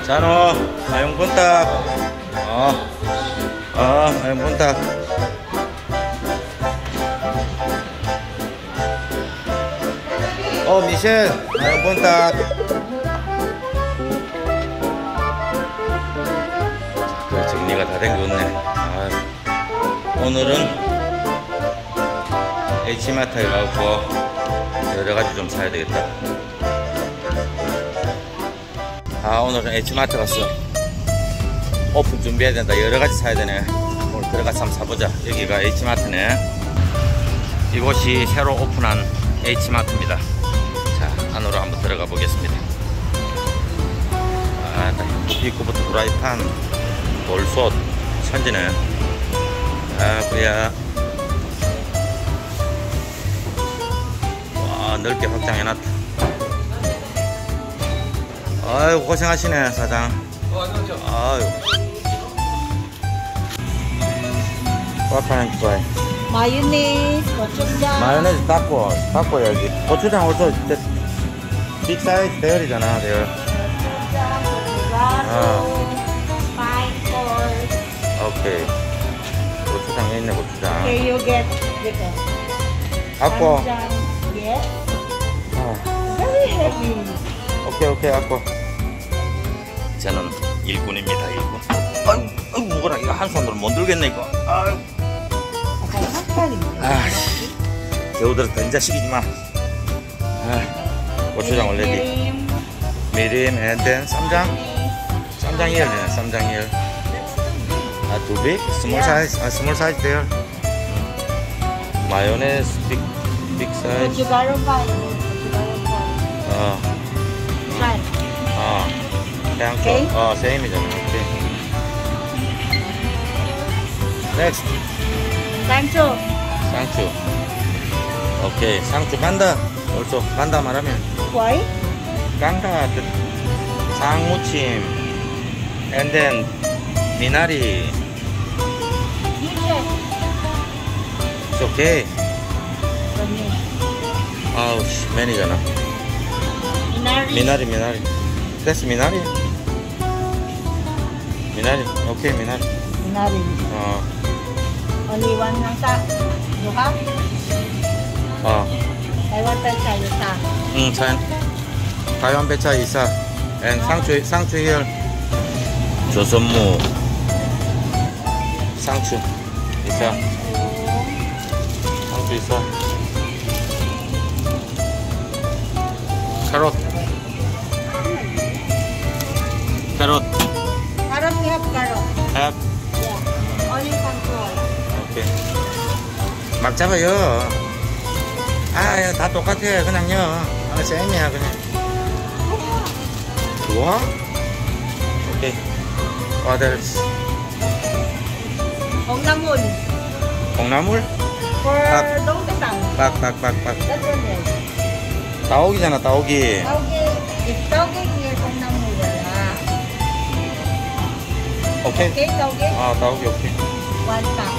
Saan o? Mayong kontak. Mayong kontak. 미셸, mayong kontak. 정리가 다 된 게 없네. 오늘은 H마트에 가고 여러가지 좀 사야 되겠다. 오늘은 H마트 갔어. 오픈 준비해야 된다. 여러가지 사야 되네. 오늘 들어가서 한번 사보자. 여기가 H마트네. 이곳이 새로 오픈한 H마트입니다. 자, 안으로 한번 들어가 보겠습니다. 입구부터 프라이팬, 돌솥, 천지네. 그야. 와, 넓게 확장해놨다. 아유, 고생하시네, 사장. 아유. 와파는 좋아해. 마요네즈, 고추장. 마요네즈 닦고야지. 고추장 also big size 대열이잖아, 대열. 오케이. 고추장 여기 있네, 고추장. Okay, you get the 아꼬. Yes. Very heavy. 오케이, 아꼬. 저는 일꾼입니다, 일꾼. 아유, 무거라. 이거 한 손으로 못 들겠네, 이거. 아유. 겨우 들었다. 인자 시키지 마. 고추장 올레디. 미림, and 쌈장. 쌈장 1이네, 쌈장 1. Too big? Small size? Small size there. Mayonnaise, big size. Gochugaru pa. Right. 향초. 세임이잖아. 오케이. Next. 상추. 오케이. 상추 간다. also 간다 말하면. Why? 간다. 상무침. And then 미나리. It's okay. 맨이잖아. 미나리. That's 미나리. 오케이, 미나리. Only one lang sa. You have? I want to try it. 타이완 배차 이사. And 상추 here. 조선무. 상추 이사. 캐럿. Carrot, we have carrot. have. Yeah. Only control. 오케이. 막 잡아요. 다 똑같아. 그냥요. 쌤이야, 그냥. 뭐? 오케이. What else? 콩나물? For dongtang. 빡. That's one there. 따오기잖아, 따오기. It's toge here, 콩나물. 오케이. Okay, toge. 따오기 오케이. One pack.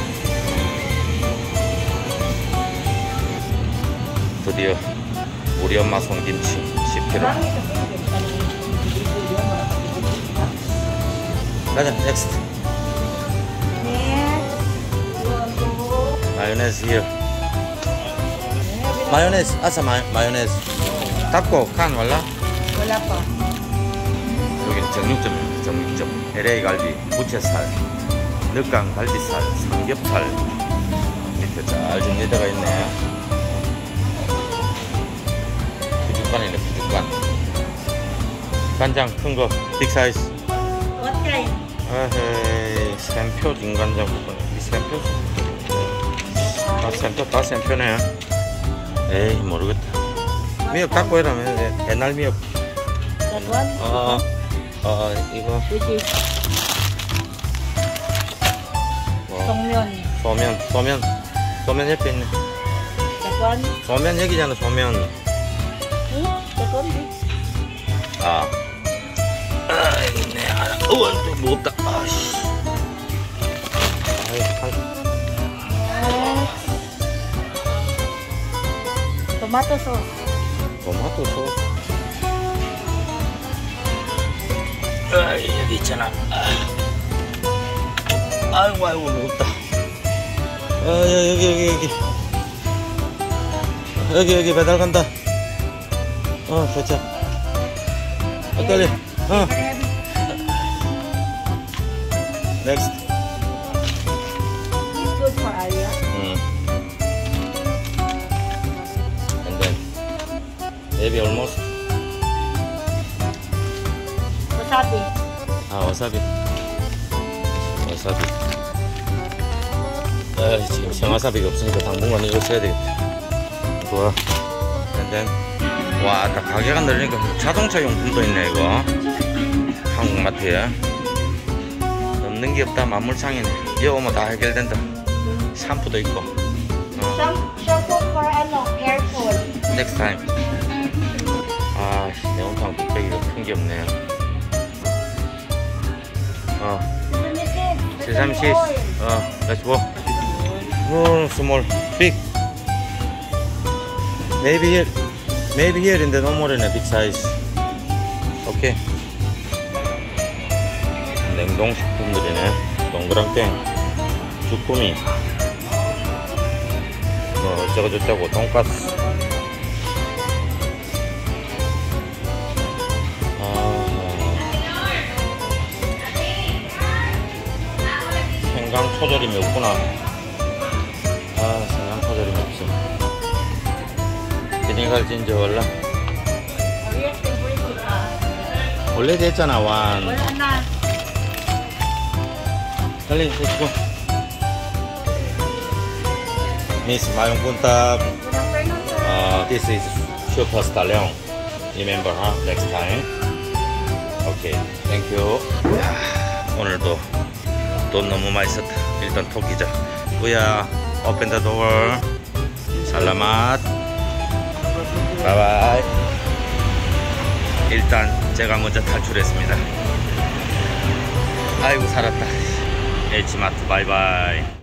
드디어 우리 엄마 손김치 10kg. 가자, next. 마요네즈 here. 마요네즈, 마요네즈. 닫고 칸 wallah? Wala pa. 여기는 정육점. LA 갈비, 부채살, 늦강 갈비살, 삼겹살. 밑에 잘 정리되어 있네. 부죽간이네, 부죽간. 간장 큰 거, 빅 사이즈. What kind? 에헤이, 샘표 진간장 부분. 이 샘표? 다 샘표네. 에이, 모르겠다. 미역 갖고 해라면 옛날 미역. That one? 이거. Which is? 소면 옆에 있네. That one? 소면 여기잖아, 소면. That one? 있네. 또 무겁다. 아씨. Tomato sauce. 토마토 소스. 있잖아. 아이고 아이고 무겁다. 여기 배달 간다. 도착. 빨리. Next. It's good for Arya. And then maybe almost. Wasabi. 와사비. 지금 생와사비가 없으니까 당분간 이거 써야 되겠다. 좋아. And then 와, 딱 가게가 늘리니까 자동차 용품도 있네 이거. 한국마트에. 없는 게 없다. 만물창이네. 여기 오면 다 해결된다. 샴푸도 있고. Shampoo for hair fall. Next time. 매운탕 뚝배기가 큰 게 없네요. Sesame seeds. Let's go. No, small, big. Maybe here in the no more in a big size. Okay. 냉동식품들이네. 동그랑땡, 주꾸미, 어쩌고저쩌고, 돈가스. 생강 초절임이 없구나. 생강 초절임이 없어. 비니갈 진저 원래 원래 됐잖아. 완 Wala na. 빨리 됐고. Miss Mayong Punta. This is Super Stallion. Remember, huh? Next time. Okay, thank you. 오늘도 돈 너무 맛있었다. 일단 토끼자. 우야, open the door. 살라맛. 바이바이. 일단 제가 먼저 탈출했습니다. 아이고 살았다. H마트 바이바이.